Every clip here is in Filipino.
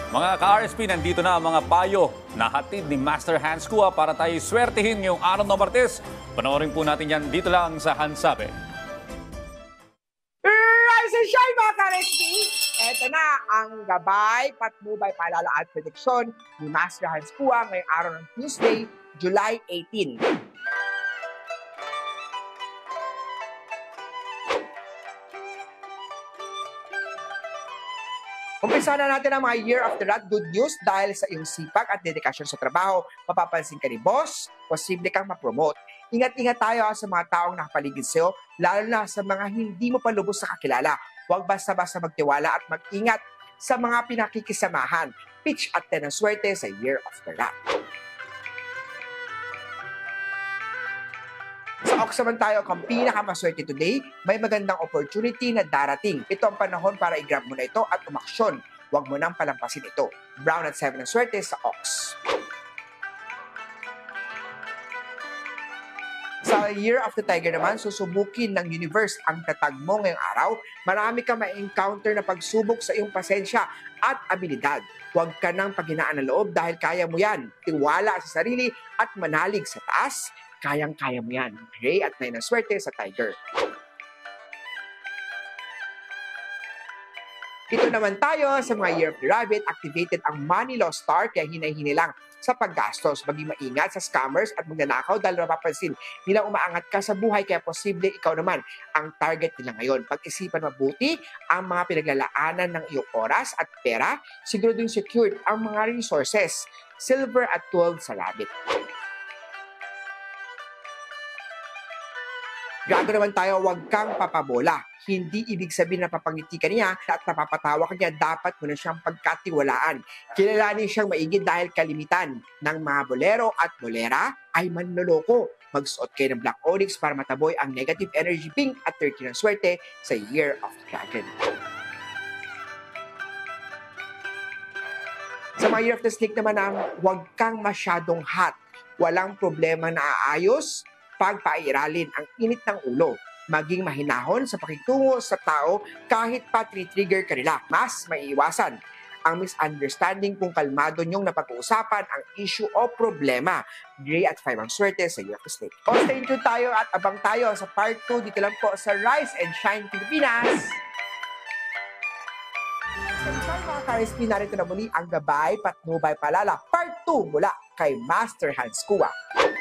Mga ka-RSP, nandito na ang mga payo na hatid ni Master Hans Kua para tayo swertihin ngayong araw ng Martes. Panoorin po natin yan dito lang sa Hansabe. Rise and shine mga ka-RSP! Ito na ang gabay, patnubay, paalala at prediksyon ni Master Hans Kua ngayong araw ng Tuesday, July 18. Umpisa na natin ang mga year after that. Good news dahil sa iyong sipag at dedikasyon sa trabaho, mapapansin ka ni boss, posible kang ma-promote. Ingat-ingat tayo sa mga taong nakapaligid sa'yo, lalo na sa mga hindi mo pa lubos na kakilala. Huwag basta-basta magtiwala at mag-ingat sa mga pinakikisamahan. Pitch at 10 ang swerte sa year after that. Sa Ox naman tayo, kung pinakamaswerte today, may magandang opportunity na darating. Ito ang panahon para i-grab mo na ito at umaksyon. Huwag mo nang palampasin ito. Brown at 7 ang swerte sa Ox. Sa Year of the Tiger naman, susubukin ng universe ang tatag mo ngayong araw. Marami kang ma-encounter na pagsubok sa iyong pasensya at abilidad. Huwag ka nang paghinaan ng loob dahil kaya mo yan. Tiwala sa sarili at manalig sa taas. Kayang-kaya mo yan. Gray at 9 ang swerte sa Tiger. Ito naman tayo sa mga Year of the Rabbit. Activated ang Money Law Star kaya hinay-hinay lang sa paggastos. Maging maingat sa scammers at magnanakaw dahil mapapansin nilang umaangat ka sa buhay kaya posible ikaw naman ang target nila ngayon. Pag-isipan mabuti ang mga pinaglalaanan ng iyong oras at pera. Siguradong secured ang mga resources. Silver at 12 sa Rabbit. Gago naman tayo, huwag kang papabola. Hindi ibig sabihin na papangiti ka niya at napapatawa ka niya, dapat mo na siyang pagkatiwalaan. Kilalanin siyang maigi dahil kalimitan ng mga bolero at bolera ay manloloko. Magsuot kayo ng Black Onyx para mataboy ang negative energy. Pink at 13 ang swerte sa Year of the Dragon. Sa mga Year of the Snake naman, huwag kang masyadong hot. Walang problema na aayos pagpairalin ang init ng ulo. Maging mahinahon sa pakitungo sa tao kahit pa trigger ka nila. Mas maiiwasan ang misunderstanding kung kalmado niyong napag-uusapan ang issue o problema. Gray at 5 ang swerte sa Year of the Snake. O stay tuned tayo at abang tayo sa part 2 dito lang po sa Rise and Shine Pilipinas. Sa mga ka-RSP, narito na muli ang gabay, patnubay, palala, part 2 mula kay Master Hans Kua.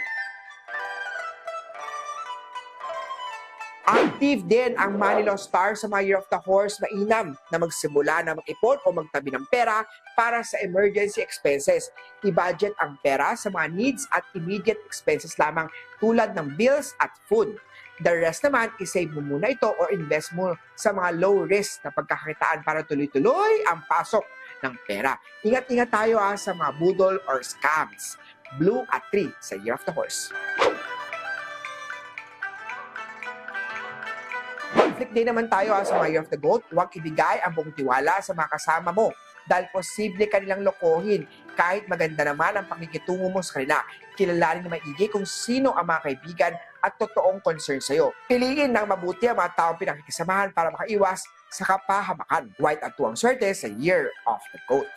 Active din ang Money Law Star sa mga Year of the Horse. Mainam na magsimula na mag-ipon o magtabi ng pera para sa emergency expenses. I-budget ang pera sa mga needs at immediate expenses lamang tulad ng bills at food. The rest naman, isave mo muna ito o invest mo sa mga low risk na pagkakakitaan para tuloy-tuloy ang pasok ng pera. Ingat-ingat tayo sa mga budol or scams. Blue at 3 sa Year of the Horse. Conflict day naman tayo sa mga Year of the Goat. Huwag ibigay ang buong tiwala sa mga kasama mo dahil posible kanilang lokohin kahit maganda naman ang pakikitungo mo sa kanila. Kilalanin na maigi kung sino ang mga kaibigan at totoong concern sa'yo. Piliin ng mabuti ang mga taong pinakikisamahan para makaiwas sa kapahamakan. White at 2 ang swerte sa Year of the Goat.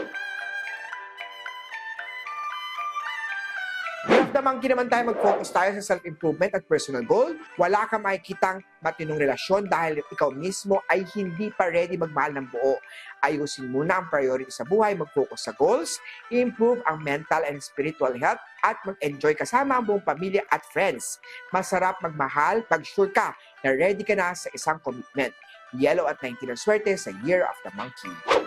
Monkey naman tayo, mag-focus tayo sa self-improvement at personal goal. Wala kang makikitang matinong relasyon dahil ikaw mismo ay hindi pa ready magmahal ng buo. Ayusin muna ang priority sa buhay, mag-focus sa goals, i-improve ang mental and spiritual health, at mag-enjoy kasama ang buong pamilya at friends. Masarap magmahal pag sure ka na ready ka na sa isang commitment. Yellow at 19 ang swerte sa Year of the Monkey.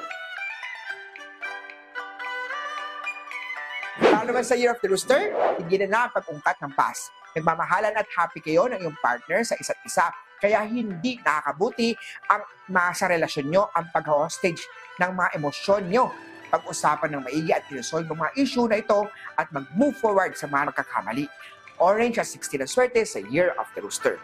Para naman sa Year of the Rooster, tigilan na ang pag-ungkat ng past. Nagmamahalan at happy kayo ng iyong partner sa isa't isa. Kaya hindi nakakabuti ang sa relasyon nyo ang pag-hostage ng mga emosyon nyo. Pag-usapan ng maigi at tinosolve ang mga issue na ito at mag-move forward sa mga nagkakamali. Orange at 16 ang swerte sa Year of the Rooster.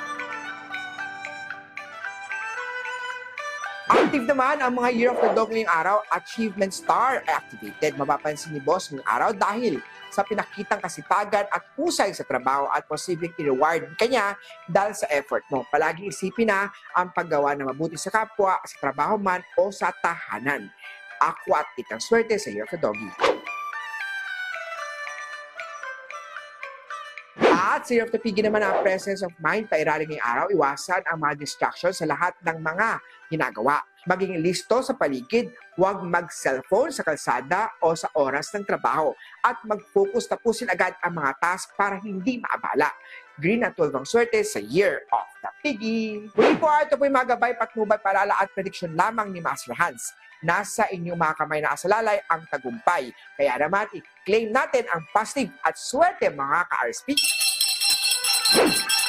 Active naman ang mga Year of the Dog ngayong araw. Achievement Star ay activated. Mapapansin ni boss ngayong araw dahil sa pinakitang kasipagan at husay sa trabaho at posibleng i-reward kanya dahil sa effort mo. Palagi isipin na ang paggawa na mabuti sa kapwa, sa trabaho man o sa tahanan. Aqua at Itang Swerte sa Year of the Doggy. At sa Year of the Piggy naman ang presence of mind, pairali ngayong araw, iwasan ang mga distractions sa lahat ng mga ginagawa. Maging listo sa paligid, huwag mag-cellphone sa kalsada o sa oras ng trabaho. At mag-focus, tapusin agad ang mga task para hindi maabala. Green at 12 ang swerte sa Year of the Piggy. Muli po, ito po yung mga gabay, patnubay, paalala at prediction lamang ni Master Hans. Nasa inyong mga kamay na asalalay ang tagumpay. Kaya naman, i-claim natin ang positive at swerte mga ka-RSP.